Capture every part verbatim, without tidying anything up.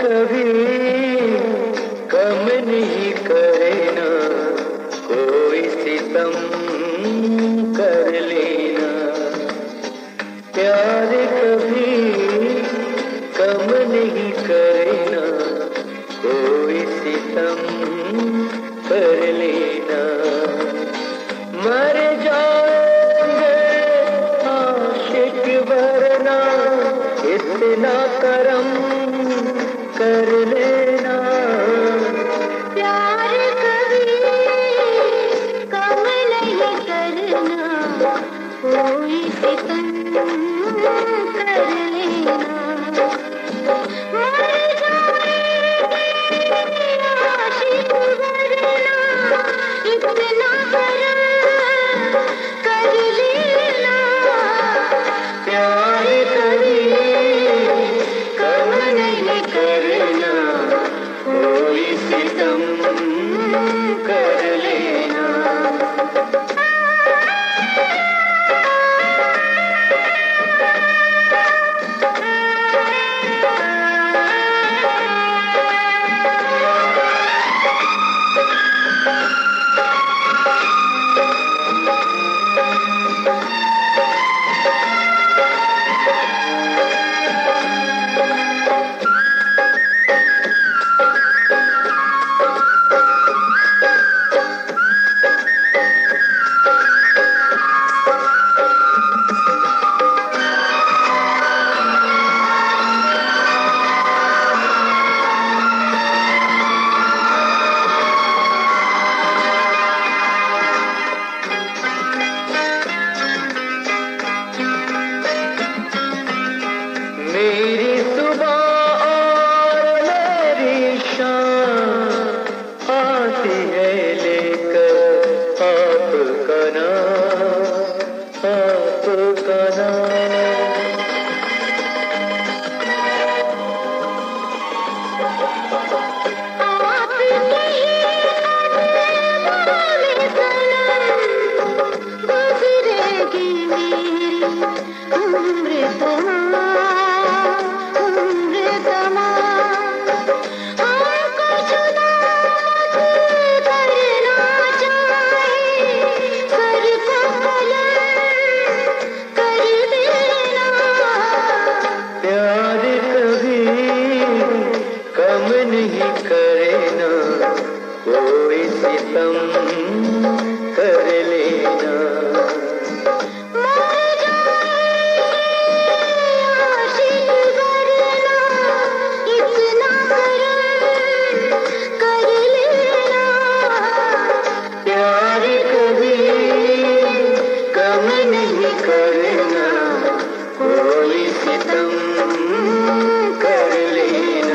कभी कम नहीं करे ना, कोई सितम कर लेना। प्यार कभी कम नहीं करे ना, कोई सितम कर लेना। मर जाएंगे आशिक वरना इतना करम कर लेना। प्यार कभी कम नहीं करना, कोई सितम कर लेना। मर जाएंगे आशिक वरना इतना करम कर लेना। प्यार कभी कम नहीं करना, कोई सितम कर लेना। मेरी सुबह और मेरी शाम आती है लेकर आपका नाम, आपका नाम। आपके ही बोले सनम गुजरेगी मेरी उम्र तमाम, उम्र तमाम। हमको जुदा मत करना चाहे, सर को बुलंद कर देना। प्यार कभी कम नहीं करे ना, कोई सितम कर लेना। मर जाएंगे आशिक वरना इतना करम कर लेना। प्यार कभी कम नहीं करना, कोई सितम कर लेना।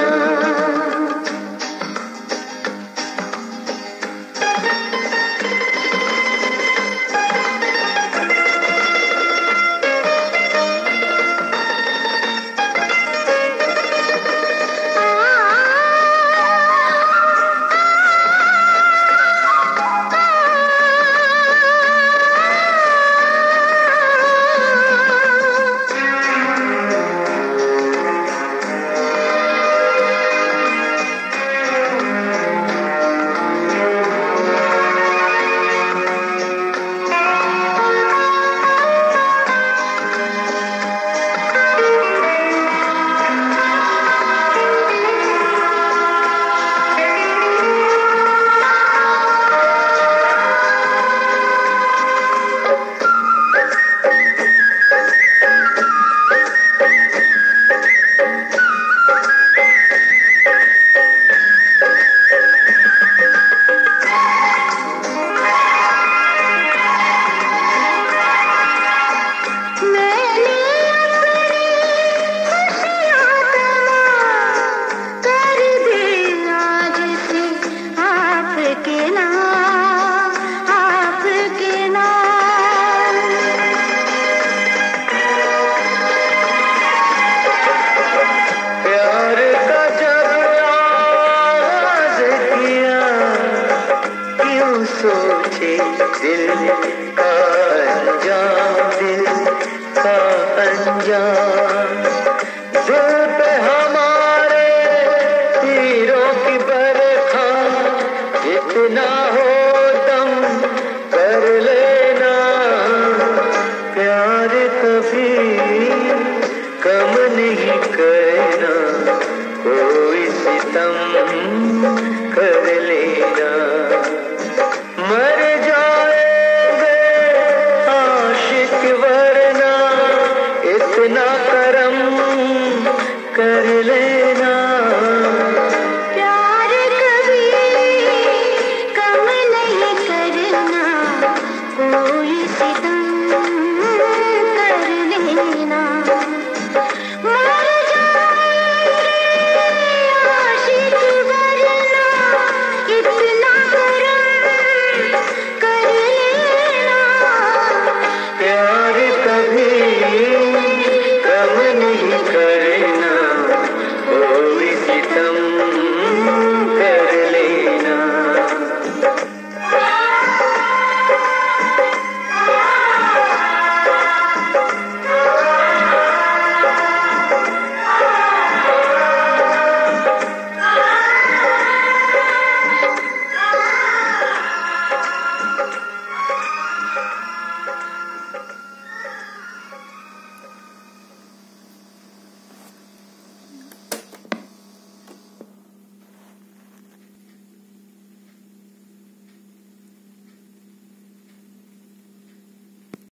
सोचे दिल का अंजाम, दिल का अंजाम। दिल पे हमारे कम नहीं करना, कोई सितम कर लेना। मर जाएंगे आशिक वरना, इतना करम कर लेना।